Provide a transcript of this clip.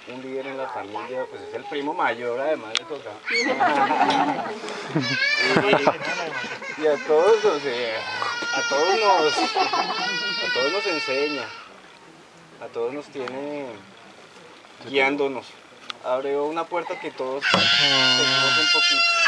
un líder en la familia, pues es el primo mayor, además le toca. Y a todos, o sea, a todos nos enseña, a todos nos tiene guiándonos. Abrió una puerta que todos seguimos un poquito.